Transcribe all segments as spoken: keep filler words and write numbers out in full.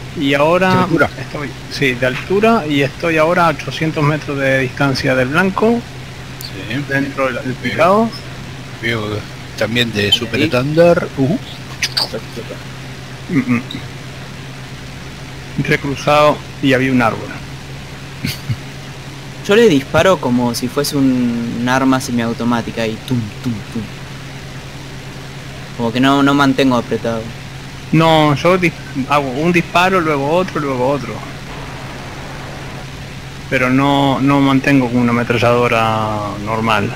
Y ahora ¿De altura? estoy, sí, de altura, y estoy ahora a ochocientos metros de distancia del blanco, Sí. dentro del, del picado. Veo también de Super Thunder. Uh. Mm -mm. Recruzado y había un árbol. Yo le disparo como si fuese un, un arma semiautomática y tum, tum, tum. Como que no, no mantengo apretado. No, yo hago un disparo, luego otro, luego otro. Pero no, no mantengo como una ametralladora normal.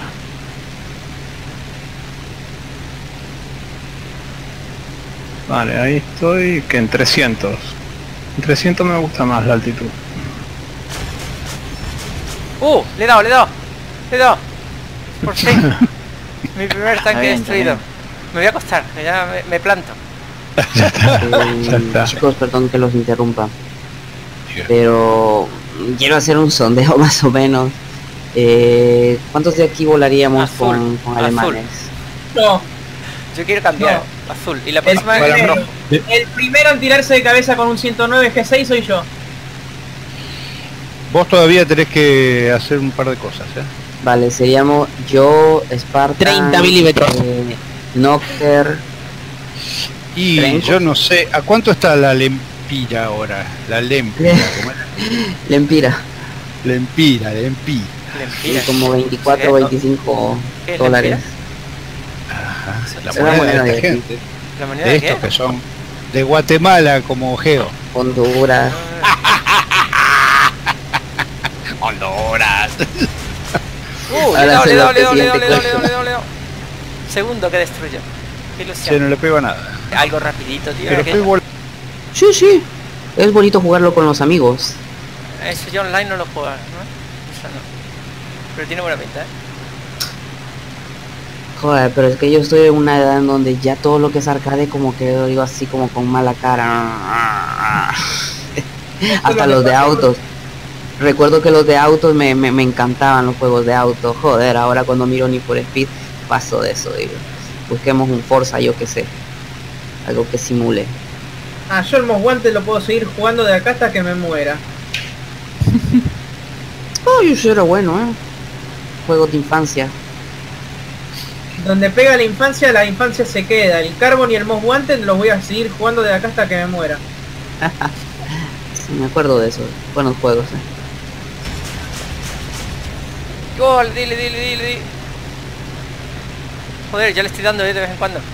Vale, ahí estoy, que en trescientos. En trescientos me gusta más la altitud. ¡Uh! Le he dado, le he dado. Le he dado. Por fin. Mi primer tanque bien, destruido. Me voy a acostar, que ya me, me planto. Ya está, Eh, ya está. chicos, perdón que los interrumpa, pero quiero hacer un sondeo más o menos. Eh, ¿Cuántos de aquí volaríamos Azul, con, con azul. alemanes? No, Yo quiero cambiar. Azul. Y la el, próxima es primero, rojo. el primero en tirarse de cabeza con un ciento nueve G seis soy yo. Vos todavía tenés que hacer un par de cosas, ¿eh? Vale, seríamos yo, Spartan, treinta milímetros. eh, Nocter. Y Trenco. yo no sé, ¿a cuánto está la lempira ahora? La lempira, ¿cómo era? Lempira, Lempira, lempira. y como veinticuatro o veinticinco ¿Qué es dólares. Ajá, la Es una moneda moneda de de esta aquí. gente, ¿La moneda de de estos qué? que son de Guatemala como Geo. Honduras. Honduras. Uh, le he Ahora dado, se le he lo dado, le he dado, le he dado, siguiente le he dado, le he cosa. dado, le he dado, le he dado. Segundo que destruyo. Qué Se ilusión. no le pega nada. Algo rapidito, tío. Pero que- estoy volando. Sí, sí. Es bonito jugarlo con los amigos. Eso yo online no lo juego, ¿no? Eso no. Pero tiene buena pinta, ¿eh? Joder, pero es que yo estoy en una edad en donde ya todo lo que es arcade como que lo digo así como con mala cara. Hasta los de autos. Recuerdo que los de autos me, me, me encantaban los juegos de autos. Joder, ahora cuando miro Need for Speed paso de eso, digo. Busquemos un Forza, yo que sé. Algo que simule. Ah, yo el Most Wanted lo puedo seguir jugando de acá hasta que me muera. Oh, eso era bueno, eh. Juegos de infancia. Donde pega la infancia, la infancia se queda. El Carbon y el Most Wanted los voy a seguir jugando de acá hasta que me muera. Sí, me acuerdo de eso. Buenos juegos, eh. Gol, dile, dile, dile, dile. Joder, ya le estoy dando, ¿eh? De vez en cuando.